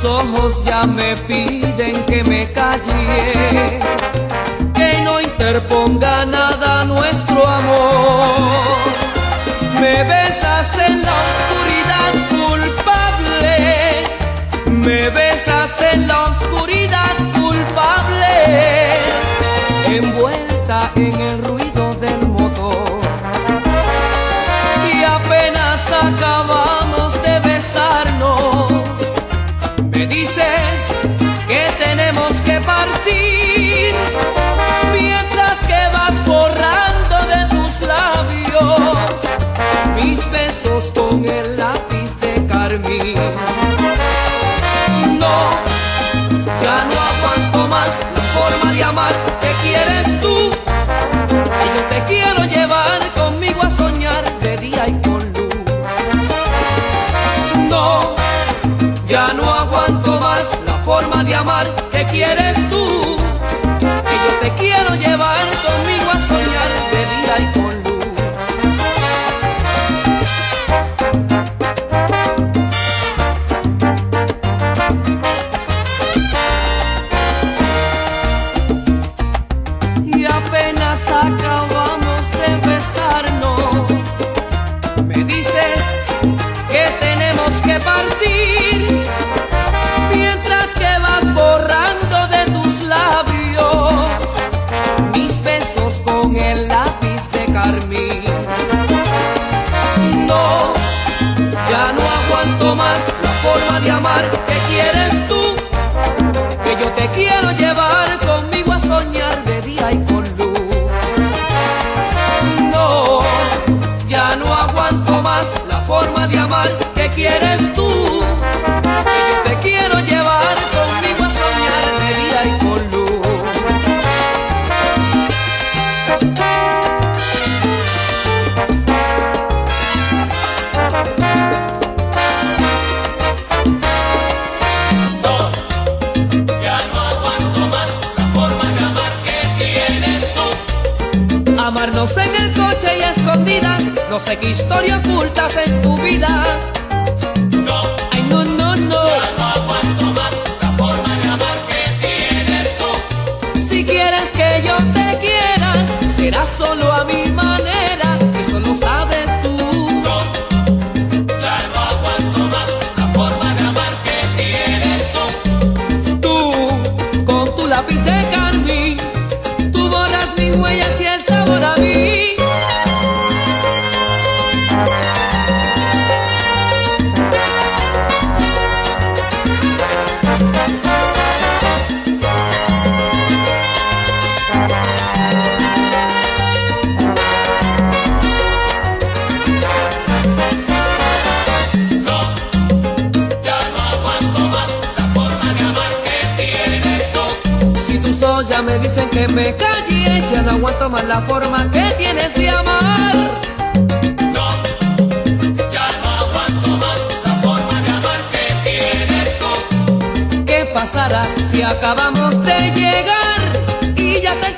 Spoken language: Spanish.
ojos ya me piden que me calle, que no interponga nada nuestro amor. Me besas en la oscuridad culpable, me besas en la oscuridad culpable, envuelta en el ruido del motor. Y apenas acabamos de besarnos, me dices que tenemos que partir, mientras que vas borrando de tus labios mis besos con el lápiz de carmín. No, ya no aguanto más la forma de amar que quieres tú, que yo te quiero llevar conmigo a soñar de día y con luz. No, ya no aguanto más la forma de amar que quieres tú, que yo te quiero llevar conmigo a soñar de día y con luz. Y apenas acabamos de besarnos, me dices que tenemos que partir, mientras que vas borrando de tus labios mis besos con el lápiz de carmín. No, ya no aguanto más la forma de amar que quieres tú, que yo te quiero llevar conmigo a soñar de día y con luz. No, ya no aguanto más la forma de amar que quieres tú, que yo te quiero llevar conmigo a soñar de día y con luz. No, ya no aguanto más la forma de amar que tienes tú. Amarnos en el coche y a escondidas, no sé qué historia ocultas en tu vida. No, Ay, no, no, no. ya no aguanto más la forma de amar que tienes tú. Si quieres que yo te quiera, será solo a mi manera, eso lo sabes tú. No, ya no aguanto más la forma de amar que tienes tú. Tú, con tu lápiz de carmín, tú borras mis huellas y el sabor a mí. No, ya no aguanto más la forma de amar que tienes tú. Si tus ojos ya me dicen que me calle, ya no aguanto más la forma que tienes de amar. No, ya no aguanto más la forma de amar que tienes tú. ¿Qué pasará si acabamos de llegar y ya te